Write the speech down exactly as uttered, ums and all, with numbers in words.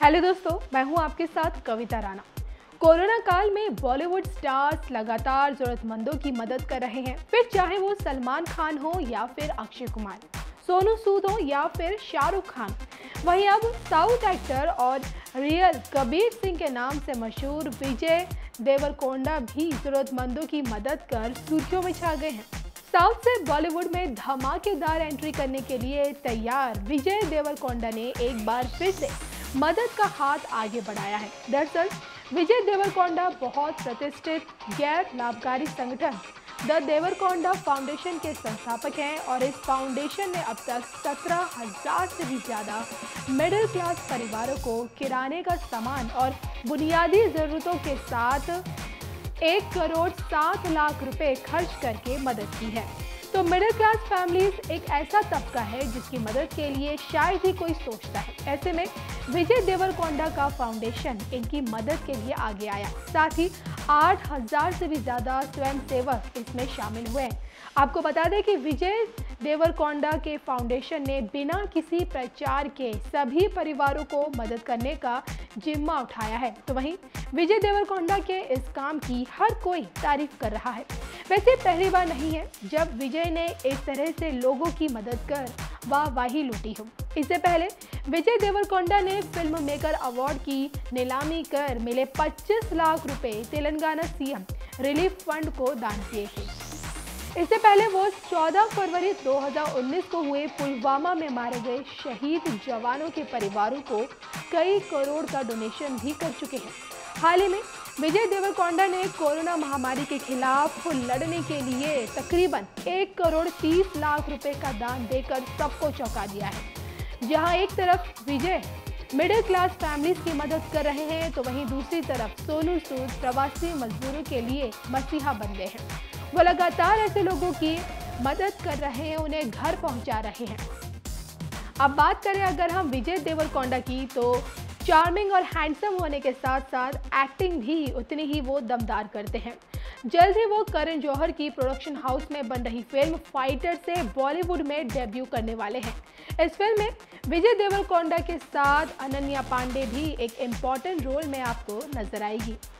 Hello दोस्तों, मैं हूं आपके साथ कविता राणा। कोरोना काल में बॉलीवुड स्टार्स लगातार जरूरतमंदों की मदद कर रहे हैं, फिर चाहे वो सलमान खान हो या फिर अक्षय कुमार, सोनू सूद हो या फिर शाहरुख खान। वहीं अब साउथ एक्टर और रियल कबीर सिंह के नाम से मशहूर विजय देवरकोंडा भी जरूरतमंदों की मदद कर सुर्खियों में छा गए हैं। साउथ से बॉलीवुड में धमाकेदार एंट्री करने के लिए तैयार विजय देवरकोंडा ने एक बार फिर से मदद का हाथ आगे बढ़ाया है। दरअसल विजय देवरकोंडा बहुत प्रतिष्ठित गैर लाभकारी संगठन द देवरकोंडा फाउंडेशन के संस्थापक हैं और इस फाउंडेशन ने अब तक सत्रह हजार से भी ज़्यादा मिडिल क्लास परिवारों को किराने का सामान और बुनियादी ज़रूरतों के साथ एक करोड़ सात लाख रुपए खर्च करके मदद की है। तो मिडिल क्लास फैमिलीज एक ऐसा तबका है जिसकी मदद के लिए शायद ही कोई सोचता है। ऐसे में विजय देवरकोंडा का फाउंडेशन इनकी मदद के लिए आगे आया। साथ ही आठ हजार से भी ज़्यादा स्वयंसेवक इसमें शामिल हुए हैं। आपको बता दें कि विजय देवरकोंडा के फाउंडेशन ने बिना किसी प्रचार के सभी परिवारों को मदद करने का जिम्मा उठाया है। तो वहीं विजय देवरकोंडा के इस काम की हर कोई तारीफ कर रहा है। वैसे पहली बार नहीं है जब विजय ने इस तरह से लोगों की मदद कर वाहवाही लूटी हो। इससे पहले विजय देवरकोंडा ने फिल्म मेकर अवार्ड की नीलामी कर मिले पच्चीस लाख रुपए तेलंगाना सीएम रिलीफ फंड को दान किए थे। इससे पहले वो चौदह फरवरी दो हज़ार उन्नीस को हुए पुलवामा में मारे गए शहीद जवानों के परिवारों को कई करोड़ का डोनेशन भी कर चुके हैं। हाल ही में विजय देवरकोंडा ने कोरोना महामारी के खिलाफ लड़ने के लिए तकरीबन एक करोड़ तीस लाख रुपए का दान देकर सबको चौंका दिया है। जहां एक तरफ विजय मिडिल क्लास फैमिलीज की मदद कर रहे हैं, तो वहीं दूसरी तरफ सोनू सूद प्रवासी मजदूरों के लिए मसीहा बन गए हैं। वो लगातार ऐसे लोगों की मदद कर रहे हैं, उन्हें घर पहुंचा रहे हैं। अब बात करें अगर हम विजय देवरकोंडा की, तो चार्मिंग और हैंडसम होने के साथ साथ एक्टिंग भी उतनी ही वो दमदार करते हैं। जल्द ही वो करण जौहर की प्रोडक्शन हाउस में बन रही फिल्म फाइटर से बॉलीवुड में डेब्यू करने वाले हैं। इस फिल्म में विजय देवरकोंडा के साथ अनन्या पांडे भी एक इम्पॉर्टेंट रोल में आपको नजर आएगी।